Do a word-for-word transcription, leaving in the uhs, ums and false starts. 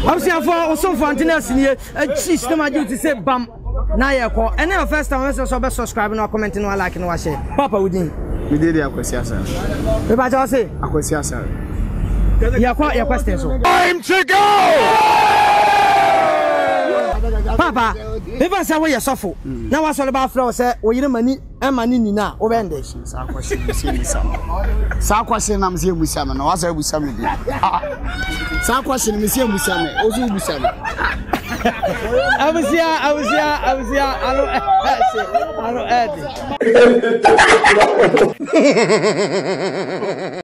Afia for also for antennas in here. A system I do to say bam. Now you call. And then first time I was subscribe and comment and like and share. Papa we did. We did the akwesi sir. We ba just say akwesi sir. You call your question so. Time to go. Papa, if I say we are suffer. Now what's all about flow say we you money and money ni na o bend this. Sa question we see musam. Sa question na mse musam na wasa musam bi. Sa question me see musam o zu musam. Abusia, abusia, abusia, alo, alo, edi.